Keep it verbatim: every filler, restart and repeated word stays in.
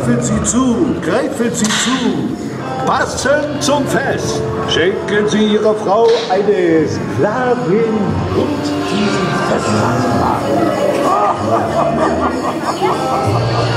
Greifen Sie zu, greifen Sie zu. Passend zum Fest schenken Sie Ihrer Frau eine Sklavin und diesen Festmahl.